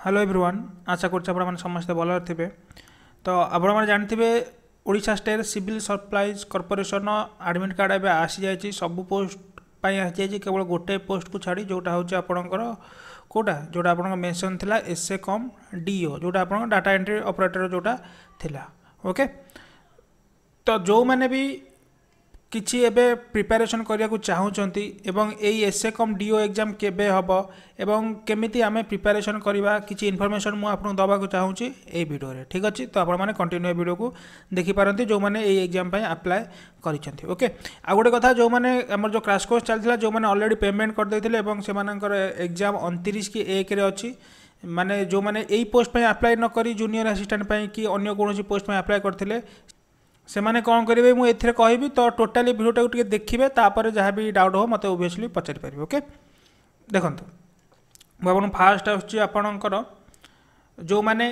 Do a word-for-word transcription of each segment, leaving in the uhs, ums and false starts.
Hello everyone आशा कर समस्ते भल थे। तो आपने जानते Odisha state civil supplies corporation admit card एवं आसी जाइए सब पोस्ट पर आसी जाइए केवल गोटे पोस्ट को छाड़ी जोटा हूँ आपणकर कोटा जोटा आप मेंशन थिला एसए कम डीओ जोटा आप डाटा एंट्री ऑपरेटर जोटा थिला। ओके तो जो मैंने भी किछि एबे प्रिपरेशन करिया को चाहूचंती एवं एई एसए कम डीओ एग्जाम केबे हबो एवं केमिति आमे प्रिपरेशन करिबा किछि इन्फॉर्मेशन मु आपन दबा को चाहूची ए वीडियो रे। ठीक अछि तो आपण माने कंटिन्यू वीडियो को देखि पारंती जो माने एई एग्जाम पय अप्लाई करिसंती। ओके आ गोटे कथा जो माने हमर जो क्रैश कोर्स चलथिला जो माने ऑलरेडी पेमेंट कर दैथिले एवं से मानकर एग्जाम उनतीस की एक रे अछि माने जो माने एई पोस्ट पय अप्लाई न करी जूनियर असिस्टेंट पय कि अन्य कोनोसी पोस्ट पय अप्लाई करथिले से माने कौन करेंगे मुझे कहबी तो टोटाली भिडियोटा टे देखिए तापर जहाँ भी डाउट हो मत ओबियसली पचारि पारे। ओके देखो मुझे फास्ट आपणकर जो माने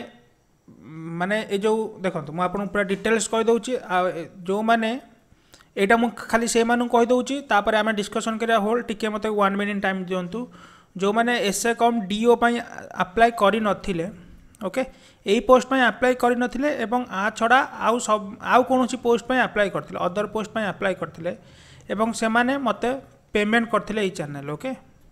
माने ये जो देखो मुझे पूरा डिटेल्स कहीदे जो माने यहाँ मुझे खाली से कहीदे तापर आम डिस्कसन करा होल टिके मत वन मिनिट टाइम दिंतु जो मैंने एसए कम डीओ अप्लाई कर नथिले। ओके यही पोस्ट पे अप्लाई कर नथिले एवं आ छड़ा आउ सब आउ कोनोसी पोस्ट पे अप्लाई करथिले अदर पोस्ट पे अप्लाई करथिले एवं से माने मते पेमेंट करथिले ए चैनल। ओके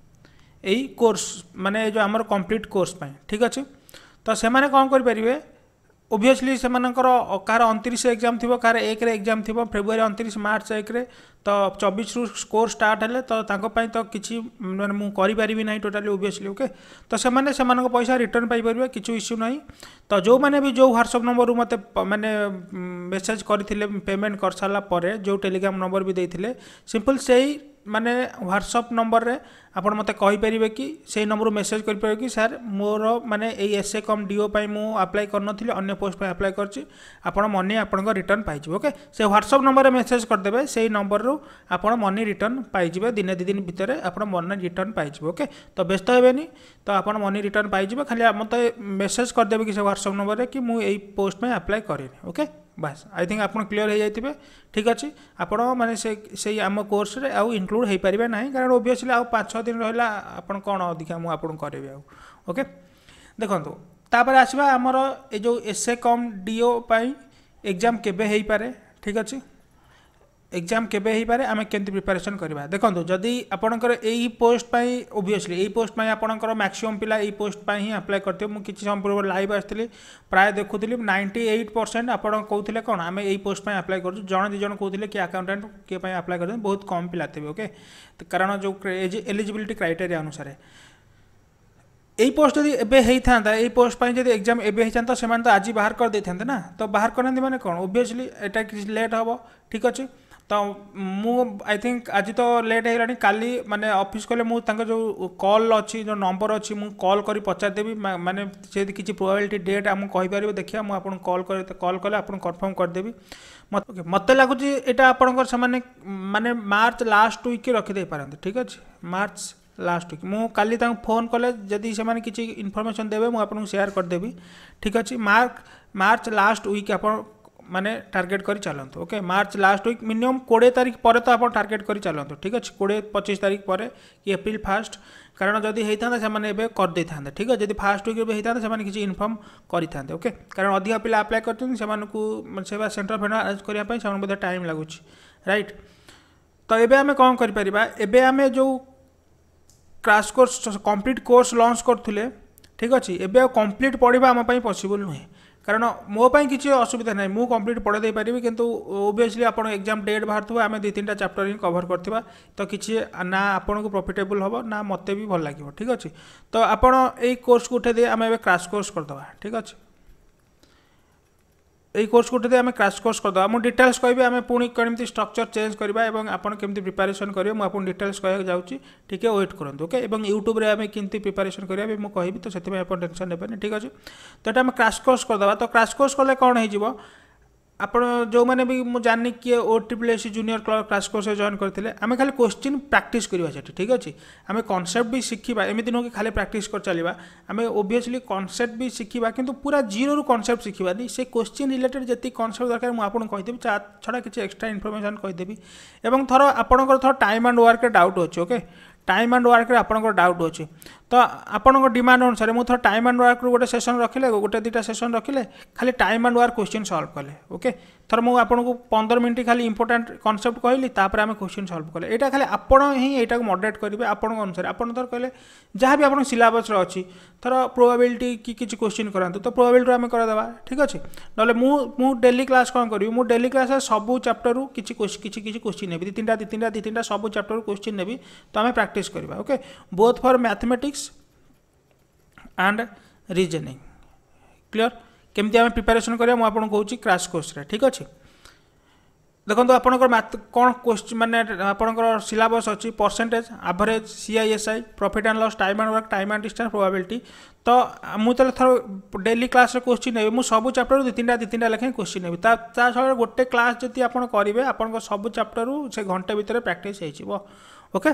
यही कोर्स माने जो हमर कंप्लीट कोर्स पे ठीक अछि तो से माने कोन कर परिबे ओबियसली से मानकर कार उनतीस एग्जाम थी कार एक रे एग्जाम थी फेब्रुआरी उनतीस मार्च एक रे तो चौबीस रु स्कोर स्टार्ट है तो तांको तो किसी मैंने मुझे करी ना टोटाली ओबियसली। ओके तो से माने से मानक पैसा रिटर्न पाई परिबे किछु इश्यू नहीं। तो जो मैंने भी जो व्हाट्सएप नंबर मते मैंने मेसेज करथिले पेमेंट कर सारा पर जो टेलीग्राम नंबर भी देथिले सिंपल से ही माने व्हाट्सएप नंबर रे आपण मते कहि परिबे कि से नंबर मेसेज कर परिबे कि सर मोर माने ए एसए कम डीओ पई मु अप्लाई कर नथिले अन्य पोस्ट पे अप्लाई करछि आपण मनी आपण को रिटर्न पाइ जिवो। ओके से व्हाट्सएप नंबर रे मेसेज कर देबे से नंबर रो आपण मनी रिटर्न पाइ जिवो दिने दि दिन भीतर आपण मनी रिटर्न पाइ जिवो। ओके तो व्यस्त हेबेनी तो आपण मनी रिटर्न पाइ जिवो खाली मते मेसेज कर देबे कि से व्हाट्सएप नंबर रे कि मु एई पोस्ट में अप्लाई करेनी। ओके बस आई थिंक आप क्लीयर हो जाइए। ठीक अच्छे आपण मैंने से से आम कोर्स रे आउ इंक्लूड हो पारे ना कारण ओबियसली आउ पाँच छः दिन रहा आपन कौन अधिका मुझे करेबी आउ। ओके देखो तापर आसवा आमर ये जो एसए कम डीओ पाई एग्जाम केबे हो पारे। ठीक अच्छे एग्जाम केबे हो पारे आम केमती प्रिपरेशन करवा देखो जदि आपणकर यही पोस्ट पाई ओबियसली यही पोस्ट पाई आपणकर मैक्सिमम पिला यही पोस्ट पाई ही अप्लाई करते मु किछि समय पूर्व लाइव आसती प्राय देखुली नाइंटी एट परसेंट आप कहते कौन आम यही पोस्ट पाई अप्लाई कर जन दिजन कहते कि अकाउंटेंट किए अप्लाई कर बहुत कम पिला थे। ओके कारण जो एलिजिबिलिटी क्राइटेरिया अनुसार यही पोस्ट जब एबे होता यही पोस्ट पर जब एग्जाम एबे होता से तो आज बाहर कर देते ना तो बाहर करना माने कौन ओबियसली एटा किसी लेट हम। ठीक अच्छे तो मु आई थिंक आज तो लेट हो काली माने ऑफिस कले मु तांका जो कॉल अच्छी जो नंबर अच्छी मु कॉल करी पचार देबी माने से किसी प्रोबेबिलिटी डेट आम कहि परिबे देखिया मु आपन कॉल कर कॉल कले आपन कंफर्म कर देबी मत मते लागुच एटा आपनकर समान माने मार्च लास्ट वीक रखि दे पारंते। ठीक अच्छे मार्च लास्ट वीक मु काली तांको फोन कले जदि से माने किसी इनफॉरमेशन देबे मु आपन शेयर कर देबी। ठीक अच्छे मार्च मार्च लास्ट वीक आपन माने टार्गेट करी चलते। Okay March last week minimum कोड़े तारीख पर तो आप टार्गेट करी चलते। ठीक अच्छे कोड़े पच्चीस तारीख पर कि एप्रिल फास्ट कारण जदि होता से कर दे था। ठीक है जब फास्ट वीक भी होता से किसी इनफॉर्म करें। ओके कारण अधिका पिला अप्लाई करते सेंटर फेंटर अरेंज करने टाइम लगुच राइट। तो ये आम कौन कर आम जो crash course complete course launch करथुले ठीक अच्छे एबे कंप्लीट पढ़ा आम पॉसिबल नुहे कारण मोपाई किसी असुविधा ना मु कंप्लीट पढ़े दे पारिबी किंतु ओबियसली आप एग्जाम डेट बाहर थो आम दु तीन टा चैप्टर ही कवर करथिबा तो किसी ना आपन को प्रॉफिटेबल हम ना मते भी भल लगे। ठीक अच्छे तो आपण ए कोर्स को उठे दे आम ए क्रैश कोर्स करदबा। ठीक अच्छे यही कोर्स को उठे आम क्रैश कोर्स करदबा मु डिटेल्स कहबी आम पुणी केमती स्ट्रक्चर चेंज करबा एवं आपन केमती प्रिपरेशन करिवे मु आपन डिटेल्स कहया जाउची। ठीक है वेट करंतु। ओके एवं यूट्यूब रे आम केमती प्रिपरेशन करिवे मु कहबी तो सेति आपन टेंशन नेबेनी। ठीक अच्छे तो एटा आम क्रैश कोर्स करदबा तो क्रैश कोर्स कले कौन हो जिवो आपण जो मैंने भी मुझे जानी किए O triple S junior crash course join करते आम खाली क्वेश्चन प्रैक्टिस करवा से। ठीक अच्छे आम कॉन्सेप्ट भी शिखा एमती नुह कि खाली प्रैक्टिस कर चलवा आम ओबियसली कॉन्सेप्ट भी शिखा किंतु पूरा जीरो रु कॉन्सेप्ट शिखबानी से क्वेश्चन रिलेटेड जी कॉन्सेप्ट दरकार मुझे कहीदेवी छड़ा किसी एक्सट्रा इनफॉरमेशन कहीदेवी एवं थर आपंकर थर टाइम एंड वर्क डाउट अच्छे। ओके टाइम एंड वर्क आपंकर डाउट अच्छे तो आपण डिमांड अनुसार मुझे टाइम एंड वर्क गोटे सेसन रखिले गोटे दुटा सेसन रखिले खाली time and work question solve कले ओके थर मुझे आपको पंद्रह मिनट खाली इंपोर्टेंट कॉन्सेप्ट कहली तापर आम क्वेश्चन सॉल्व कले यहाँ खाली आपण ही यहाँ मॉडरेट करेंगे आपण अनुसार आपड़ थर कहले जहाँ भी आप सिलेबस अच्छी थर प्रोबेबिलिटी कि किसी क्वेश्चन करातु तो प्रोबेबिलिटी आम करदे ठीक अच्छे ना मु डेली क्लास कौन करी मु डेली क्लास सब चैप्टर किसी किसी क्वेश्चन नेबी तीन दी तीन दी तीन सब चैप्टर क्वेश्चन नेबी तो आम प्रैक्टिस करवा okay both for mathematics and reasoning clear केमती आम प्रिपेरेसन करिया मु आपन कहूँ क्रैश कोर्स रे ठीक अच्छे देखो आपंकर मैथ कौन क्वेश्चन माने आपंकर सिलेबस अच्छी percentage average CI SI profit and loss time and work time and distance probability तो मुझे थर डेली क्लास क्वेश्चन नेबी मु सब चैप्टर दु तीन दी तीन लेखे क्वेश्चन नेबी ता छड़ा गोटे क्लास जदि आप करेंगे आपन सब चैप्टर से घंटे भितर प्रैक्टिस हो ओके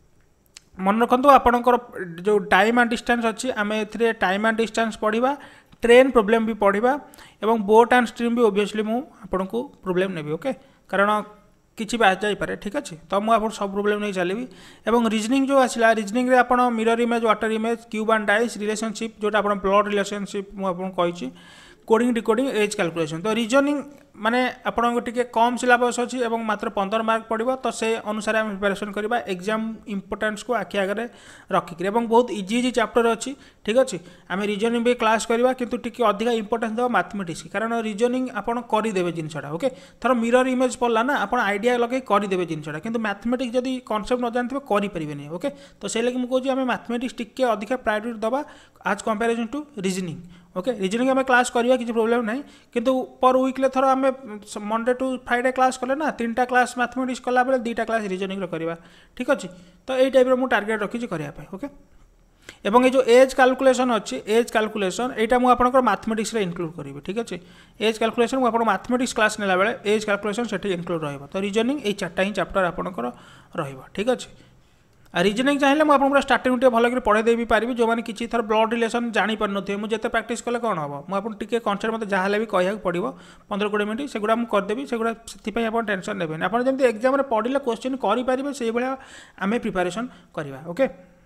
मन रखु आपंकर जो टाइम एंड डिस्टेंस अच्छी आम ए टाइम एंड डिस्टेंस पढ़ा ट्रेन प्रोब्लेम भी पढ़ा एवं बोट एंड स्ट्रीम भी ओबियसली मु आपन को प्रोब्लेम नेबी ओके कारण किसी भी आ जापे ठीक अच्छे तो मुझे सब प्रोब्लेम नहीं चलि एवं रीजनिंग जो आसला रीजनिंग आप mirror image water image cube and dice relationship जोटा आप ब्लड रिलेशनशिप मुझे कोडिंग डिकोडिंग एज कैलकुलेशन तो रीजनिंग माने आपको टिके कम सिलेबस अच्छी और मात्र पंद्रह मार्क पड़ो तो से अनुसार आम प्रिपेरेसन करवा एग्जाम इंपोर्टेंस को आखि आगे रखिक बहुत इजी इजी चैप्टर अच्छी ठीक अच्छे आम रीजनिंग भी क्लास करवा किंतु टिके अधिका इंपोर्टेंस देवा मैथमेटिक्स कारण रीजनिंग आपड़ करदेवे जिनसा ओके थर मिरर इमेज पड़ला ना आप आइडिया लगे करदेवे जिनसा किंतु मैथमेटिक्स जब कॉन्सेप्ट न जानते करें ओके तो से लगे मुझे आम मैथमेटिक्स टिके अधिका प्रायोरिटी दवा आज comparison to reasoning okay reasoning आम क्लास करवा किसी प्रोब्लेम ना किंतु पर वीकले थर आम मंडे टू फ्राइडे क्लास कले ना तीन टा क्लास मैथमेटिक्स कला बेले दुईटा क्लास रीजनिंग करवा ठीक अच्छे तो यही टाइप मु टार्गेट रखी करने ओके एवं ये जो एज कैलकुलेशन अच्छी एज कैलकुलेशन यहाँ मुझे आपंकर मैथमेटिक्स इनक्लूड करी ठीक अच्छे एज कैलकुलेशन मुझे मैथमेटिक्स क्लास नेला बेले एज कैलकुलेशन से इनक्लूड रहा तो रीजनिंग ये चार्टा ही चैप्टर आपंकर रहा ठीक अच्छे रीजनिंग चाहिए मुझे आपको स्टार्टिंग टे भल पढ़े दे भी पारि जो मैंने किसी थर ब्लड रिलेशन जापर थे मुझे प्रैक्टिस कले कौन हम मुझे टे कनसेप्ट मतलब जहाँ भी कह पड़ो पंद्रह कोड़े मिनट से करदेवी से आप टेंशन ने आप जमी एग्जाम पढ़ले क्वेश्चन करेंगे से भाया आम प्रिपेरेसन करवा ओके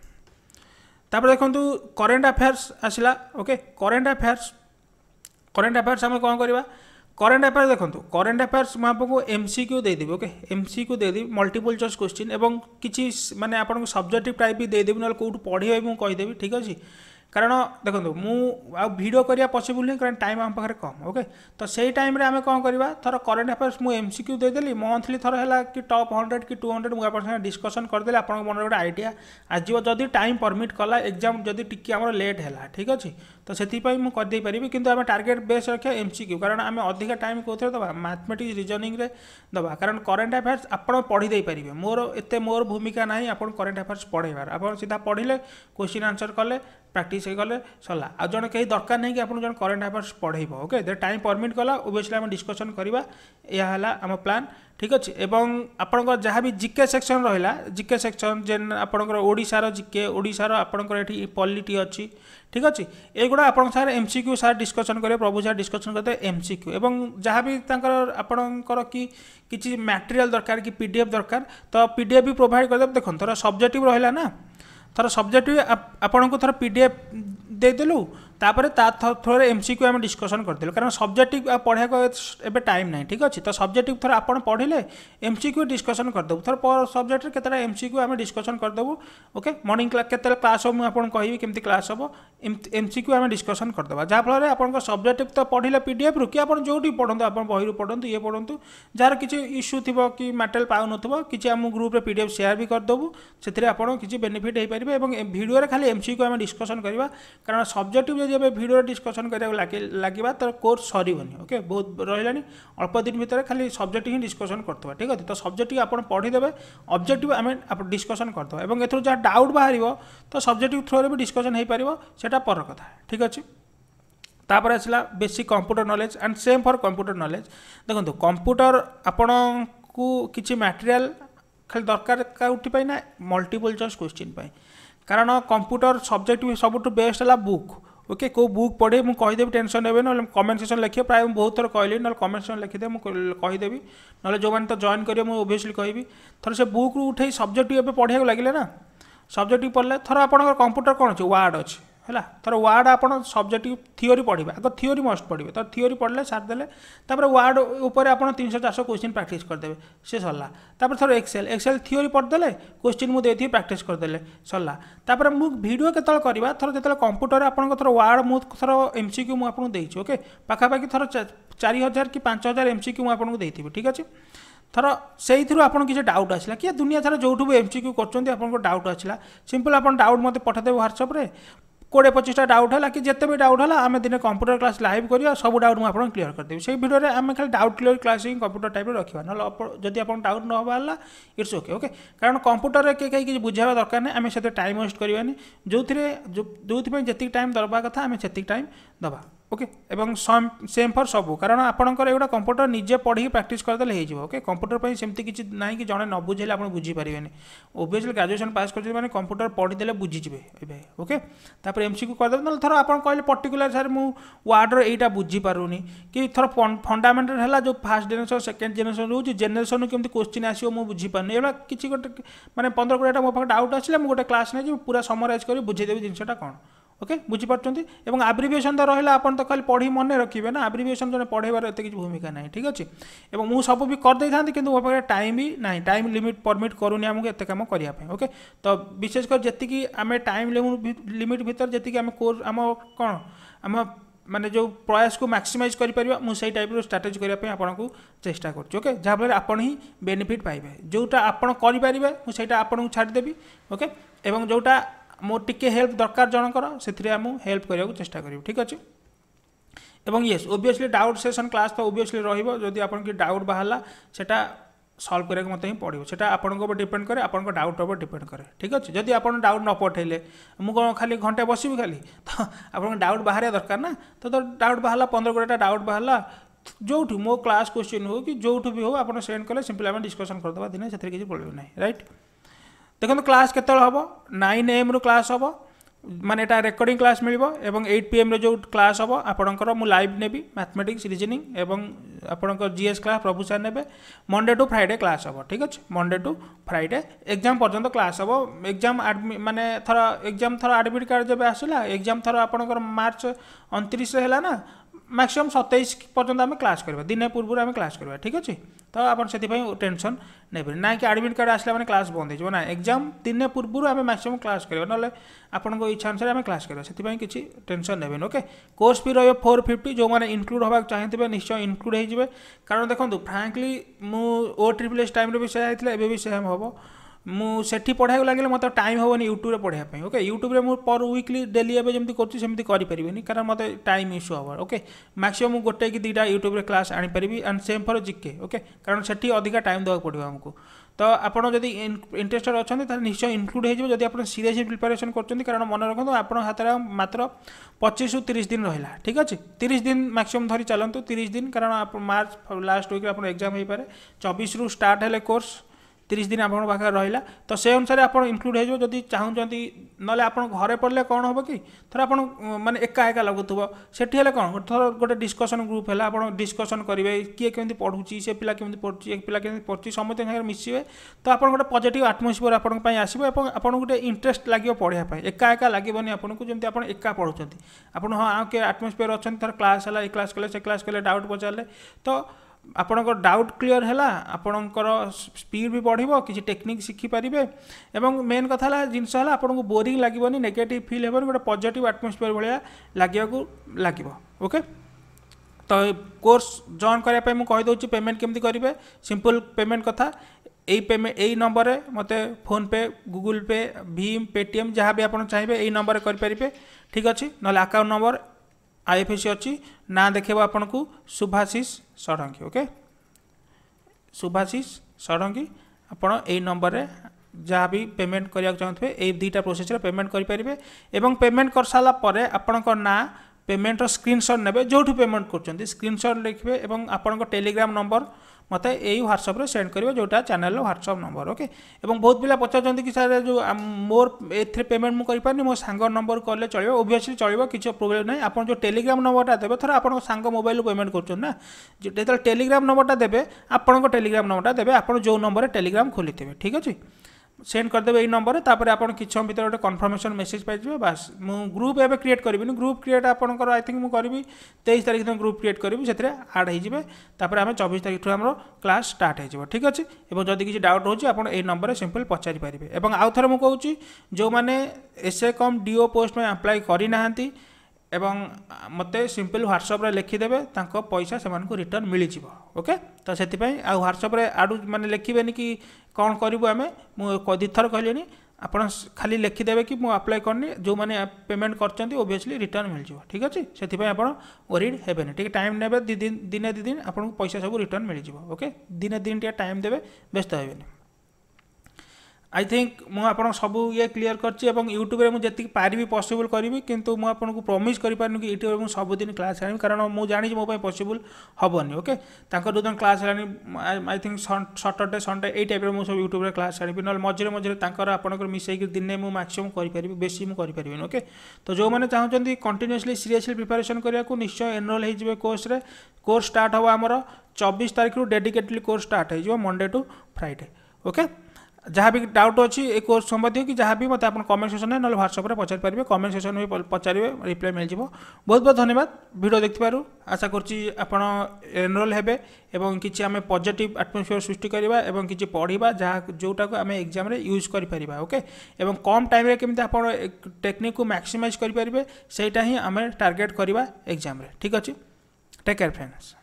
तापर देखो करेन्ट अफेयर्स आसला okay current affairs current affairs आम कौन करवा करेन्ट अफेयर्स देखो करेन्ट अफेयर्स मुझे आपको एमसीक्यू देदेवी ओके एमसीक्यू देदेवी मल्टीपल चॉइस क्वेश्चन एवं किसी माने आपको सब्जेक्टिव टाइप भी देदेवी ना कौट पढ़े मुझे कहीदेवी ठीक अच्छे कारण देखो मुझे भिड करवा पसिबल नहीं कारण टाइम आम पाखे कम ओके तो से टाइम आम कौन करवा थर करेन्ट अफेयर्स मुझे एमसीक्यू देदेली मंथली थर है कि टॉप हंड्रेड कि टू हंड्रेड मुझे आप डिस्कसन करदे आप मन गोटे आइडिया आसो जदि टाइम परमिट कला एग्जाम जदि टिके आम लेट है ठीक अच्छे तो से मुझे पारि कि आम टार्गेट बेस रखा एमसीक्यू कारण आम अधिका टाइम कौन दबा मैथमेटिक्स रीजनिंग रे दबा कारण करेन्ट अफेयर्स आप पढ़ी दे पारे मोर एत मोर भूमिका ना आप करेन्ट अफेयर्स पढ़ेबार आप सीधा पढ़ले क्वेश्चन आंसर कले प्रैक्टिस गले सरला आ जन कहीं दरकार नहीं कि आप जन करेन्ट अफेयर्स पढ़ेब ओके दे टाइम परमिट कला ओबियसली आम डिस्कसन करवा यह है आम प्लान ठीक अच्छे एवं आपंकर जहाँ भी जिके सेक्शन रहा जिके सेक्शन जेन आपंकर ओडिशार जिके ओडिशार आपंकर ये पॉलिटी अच्छी ठीक अच्छे एगुड़ा आप सार एमसीक्यू सार डिस्कसन करेंगे प्रभु सार डिस्कसन करते एमसीक्यू एवं जहाँ भी आपंकर कि किसी मटेरियल दरकार कि पीडीएफ दरकार तो पीडीएफ भी प्रोवाइड करदे देखो थोड़ा सब्जेक्टिव रहा ना थर सब्जेक्टिव आपन को थर पीडीएफ देदेलु तापर ता थोड़े एमसीक्यू आम डिस्कसन करदेलु कारण सब्जेक्टिव पढ़ा एबे टाइम ना ठीक अच्छे तो सब्जेक्टिव थर आप पढ़ले एमसीक्यू डिस्कसन करदेबु थर पर सब्जेक्ट केतटा एमसीक्यू आम डिस्कसन करदेबु ओके मॉर्निंग क्लास केतटा क्लास हम आपन कहबी केमती क्लास हम एमसीक्यू आम डिस्कसन करदेबा जहाँ फल आपन सब्जेक्टिव तो पढ़ले पीडीएफ रु कि आप जोटी पढ़ंतु आप बही पढ़ंतु ये पढ़ंतु जार किसी इश्यू थी कि मटेरियल पाउन कि आम ग्रुप पीडीएफ शेयर भी करदेबु से आपन किसी बेनिफिट हो पारे और भिडियो खाली एमसीक्यू आम डिस्कसन करवा कारण सब्जेक्टिव जब भिडियो डिस्कसन करा लगे तो कोर्स सरबनी ओके बहुत रहा अल्प दिन भितर खाली सब्जेक्ट ही डिस्कसन करते ठीक अच्छे तो सब्जेक्ट आप पढ़ीदे ऑब्जेक्टिव आम डिस्कसन करदे और एथर जहाँ डाउट बाहर तो सब्जेक्टिव थ्रो भी डिस्कसन हो पार से पर कथा ठीक अच्छे तापर आसला basic computer knowledge and same for computer knowledge देखो कंप्यूटर आपण को किसी मटेरियल खाली दरकार कौटी ना मल्टीपल चॉइस क्वेश्चन कारण कंप्यूटर सब्जेक्ट सब बेस्ट है बुक ओके को बुक पढ़े मुझे कहीदेवी टेंशन ने ना कमेंट सेक्शन लिखे प्राय बहुत थर कहली ना कमेंट सेक्शन लिखिदे मुझे कहीदेवी ना जो मैंने तो जॉइन करेंगे मुझे ओबियसली कहबी थर से बुक उठे सब्जेक्ट एवं पढ़ाक लगे ना सब्जेक्टिव पढ़ले थर आप कंप्यूटर कौन अच्छे वार्ड अच्छे है थर वार्ड आप सब्जेक्टिव थियोरी पढ़े आग थियोरी मस्ट पढ़े तो थियोरी पढ़ले सारिदेले तापर वार्ड उपर आप तीन सौ चार सौ क्वेश्चन प्रैक्टिस करदे से सरला तापर थर एक्सेल एक्सेल थियोरी पढ़देले क्वेश्चन मुझे प्रैक्टिस करदे सरला तापर मु वीडियो केतल करवा थर जो कंप्यूटर आप थर वार्ड मु थर एमसीक्यू मुझे देती ओके पाखापाखि थर चार हजार कि पाँच हजार एमसीक्यू मुझे देती ठीक अच्छे थर से आप किसी डाउट आसला कि दुनिया सारा जो भी एमसीक्यू कर डाउट आसला सिंपल आप डाउट मत पठादेव व्हाट्सअप रे कोड़े पचिशटा डाउट है कि जिते भी डाउट है आम दिन कंप्यूटर क्लास लाइव करिया सब डाउट मुझे क्लीयर करदेवी से वीडियो में आम खाली डाउट क्लीयर क्लास ही कंप्यूटर टाइप रखा ना जब आप डाउट न बाहर इट्स ओके ओके कारण कंप्यूटर में कहीं किसी बुझावा दरकार नहीं आम से टाइम वेस्ट करवानी जो जो जी टाइम दरवा कथा आम से टाइम दबा ओके एवं सेम फॉर सबू कारण आपंकर एगुड़ा कंप्यूटर निजे पढ़ी प्रैक्टिस करदे हो ओके कंप्यूटर पर सेमती किसी ना कि जड़े न बुझे आप बुझीपारे ओबियसली ग्रेजुएशन पास कर कंप्यूटर पढ़ीदे बुझीजे ओके तापर एमसीक्यू करदे ना थर आप कहले पर्टिकुलर सर मु वार्डर एटा बुझीपारूनी कि थर फंडामेंटल है जो फास्ट जेनेरेशन सेकेंड जेनेरेशन रोज जेनेरेशन केमती क्वेश्चन आसो मुझे बुझीपारे ये किसी गोटे मैंने पंद्रह कोड़े मो पाखे डाउट आसला मुझे गोटे क्लास नहीं पूरा समराइज कर बुझेदेवी जिनटा कौन ओके बुझीपार्टी और आब्रिविएशन तो रहा आप तो खाली पढ़ी मन रखिए ना आब्रिविएशन जो पढ़ेबार एत किसी भूमिका ना ठीक अच्छे और मुझे सब भी करदे था कि मो पाखे टाइम भी ना टाइम लिमिट परमिट करूनी आमको एत कम करने ओके तो विशेषकर जी आम टाइम लिमिट भितर जी आम कोर्स आम कौन आम माने जो प्रयास को मैक्सिमाइज करें मुझे टाइप स्ट्राटेजी करने आपको चेष्टा करुँ ओके जहाँफल आपड़ ही बेनिफिट पाइबे जोटा आप करेंगे मुझे आपको छाड़देवी ओके और जोटा मो टिके हेल्प दरकार जनकर से आम हेल्प करने को चेष्टा करूँ ठीक अच्छे एवं yes obviously doubt session class तो ओबियसली रही आप डाउट बाहर सेटा सल्व करने मत ही पड़ो से आपको डिपेंड करे आप डाउट ऊपर डिपेंड करे ठीक अच्छे जदि आप डाउट न पठेले मुझे खाली घंटे बसबी खाली तो आप डाउट बाहर दरकार ना तो, तो डाउट बाहर पंद्रह कोड़े डाउट बाहर जो मो क्लास क्वेश्चन हो कि जो भी हो आप सेंड कले सिंपल आम डिस्कसन करदे दिन से किसी प्रोब्लेम ना राइट देखो क्लास केतल हम नाइन एम रु क्लास हम माने एटा रेकर्डिंग क्लास मिलिबो एवं एट पी एम रे जो क्लास हम आपणकर मु लाइव नेबी मैथमेटिक्स रीजनिंग एवं आपणकर जीएस क्लास प्रभु सर नेबे मंडे टू फ्राइडे क्लास हम ठीक अच्छे मंडे टू फ्राइडे एग्जाम पर्यंत क्लास हम एग्जाम माने थर एग्जाम थर एडमिट कार्ड जब आसला एग्जाम थर आपणकर मार्च उनतीस है ना मैक्सिमम सत्ताईस पर्यंत आम क्लास करवा दिन पूर्व आम क्लास करवा ठीक अच्छे तो आप टेंशन नहीं ना कि एडमिट कार्ड आसला मैंने क्लास बंद हो ना एग्जाम दिन पूर्व आम मैक्सिमम क्लास करवा ना आपको इच्छा अनुसार आम क्लास करवा से किसी टेंशन नेबे ओके कोर्स फी रही फोर फिफ्टी जो मैंने इनक्लूड होगा चाहते निश्चय इनक्लूड हो कारण देखो फ्रांकली मु ओ ट्रिपल एस टाइम भी से भी सेम हम मुझे पढ़ाई लगे मत टाइम हेनी यूट्यूब पढ़ाई ओके यूट्यूब मु पर वीकली डेली एवं जमी करमती करें कारण मत टाइम इश्यू हम ओके मैक्सिमम गोटे कि दुईटा यूट्यूब क्लास आनीपरि and same for GK okay कारण से अधिका टाइम देवा पड़ो आमको तो आपड़ जब इंटरेस्टेड अच्छा निश्चय इनक्लूड हो आप सीरियस प्रिपेरेसन कर कारण मन रखो आप हाथ मात्र पच्चीस रु तीस दिन रहा ठीक अच्छे तीस दिन मैक्सिमम धरी चलतु तीस दिन कारण आप मार्च लास्ट वीक आप एग्जाम हो पाए चौबीस रु स्टार्ट है कोर्स तीस दिन आपको पाखे रहा तो से अनुसार आप इनक्लूड हो जब चाहते ना आप घरे पढ़ले कौन हम कि थर आप माने एका एका लगुव से कौन थर गोटे डिस्कसन ग्रुप है आप डिस्कसन करेंगे किए केमी पढ़ुची से पिला केमी पढ़ुची एक पिला केमी पढ़ुची समस्त मिसवे तो आप गोटे पॉजिटिव आटमोस्फियर आपंपाई आसो और आपको गोटे इंटरेस्ट लगे पढ़ाई एका एका लगभग आपको जमी आप एका पढ़ुं आप हाँ आउ किए आटमोस्फियर अच्छा थर क्लास है क्लास कले से क्लास कले डाउट पचारे तो आपणकर डाउट क्लीयर है आपणकर स्पीड भी बढ़ो किसी टेक्निक शिखिपारे एवं मेन कथा है जिनस है आपको बोरिंग लगे नेगेटिव फिल हो गोटे पॉजिटिव आटमोस्फियर भाया लगे लगे ओके तो कोर्स जॉइन करने मुझे कहीदे पेमेंट केमती करेंगे सिंपल पेमेंट कथा यही पेमेंट यही नंबर रे मते फोन पे गूगल पे भीम पेटीएम जहाँ भी आप चाहिए यही नंबर करेंगे ठीक अच्छे ना अकाउंट नंबर आईएफएससी अच्छी ना देखेबो आपन को शुभाशीष षडंगी ओके शुभाशीष षडंगी आपड़ यही नंबर रे जहाँ भी पेमेंट करने चाहते हैं यही दुईटा प्रोसेस रे पेमेंट करेंगे एवं पेमेंट कर सारा परे आपणकर ना पेमेंटर स्क्रीनशॉट नेबे जो पेमेंट कर स्क्रीनशॉट लिखे और आपन टेलीग्राम नंबर मत यही व्हाट्सअप रे सेंड करेंगे जोटा चैनल व्हाट्सअप नंबर ओके और बहुत पिला पचार कि सर जो मोर ए पेमेंट मुझे करें मो सांग नंबर कले चलो ओबियसली चलो किसी प्रोब्लेम ना आप जो टेलीग्राम नंबरटा देवे थोड़ा आप सांग मोबाइल पेमेंट कर जो टेलीग्राम नंबरटा देवे आपन टेलीग्राम नंबरटा देवे आप जो नंबर टेलीग्राम खोली थे ठीक अच्छे सेंड करदेवे ये नंबर तापर आप किसी समय भर गोटे कन्फर्मेशन मेसेज पाइबे बास मु ग्रुप एवं क्रिएट करी ग्रुप क्रिएट आपंकर आई थिंक मुझे करी तेईस तारीख दिन ग्रुप क्रिएट करी से आड होते आम चौबीस तारीख आम क्लास स्टार्ट हो ठीक अच्छे और जदि किसी डाउट रोचे आप नंबर सिंपल पचारि पारे और आउ थे मुझे कहूँ जो मैंने एसए कम डीओ पोस्ट में अप्लाई करना एवं मते सिंपल व्हाट्सएप रे लिखिदेवे तांको पैसा से रिटर्न मिल जाव ओके तो से व्हाट्सएप रे आडू माने लिखिबेनि कि कौन करूँ आम मुझे थर कहली आप खाली लिखिदेवे कि मुझे अप्लाई करनी जो मैंने पेमेंट कर ओबियसली रिटर्न मिल जाव ठीक अच्छे से आप वरीड हेबेनि टे टाइम ने दी दिन दिने दी दिन आपको पैसा सब रिटर्न मिल जाव ओके दिने दिन टे टाइम देवे व्यस्त हेबेनि आई थिंक मुझे सब ये क्लीयर करची यूट्यूब रे मुझे जी पारि पॉसिबल करी किंतु मुझे आपको प्रॉमिस कर पारनी कि यूट्यूब में सबुदिन क्लास आनी कारण मुझे जानी मो पॉसिबल हेनी ओके जो दिन क्लास आनी आई थिंक सैटरडे संडे यही टाइप मुझे सब यूट्यूब क्लास आनी ना मझे मझे आपंकर मिसेक दिन में मैक्सिमम करी बेसी मुझे करें ओके तो जो मैंने चाहते कंटिन्यूअसली सीरियसली प्रिपरेशन करने को निश्चय एनरोल हो कोर्स रे कोर्स स्टार्ट हम आमर चौबीस तारीख रु डेडिकेटली कोर्स स्टार्ट हो मंडे टू फ्राइडे ओके जहाँ भी डाउट अच्छी ए कोर्स संबंधी कि जहाँ भी मत आप कमेंट सेक्शन में ना व्हाट्सएप रे पचारि पारे कमेंट सेक्शन में पचारे रिप्लाई मिल जाव बहुत बहुत धन्यवाद वीडियो देखिबारु आशा करछि आपण एनरोल हेबे एवं किछि आमे पॉजिटिव एटमॉस्फेयर सृष्टि करबा एवं किछि पढ़िबा जहाँ जोटा को आमे एग्जाम रे यूज करि परिबा ओके एवं कम टाइम रे केमिति आपण टेक्निक को मैक्सिमाइज करि परिबे सेटा ही आमे टार्गेट करबा एग्जाम रे ठीक अछि टेक केयर फ्रेंड्स।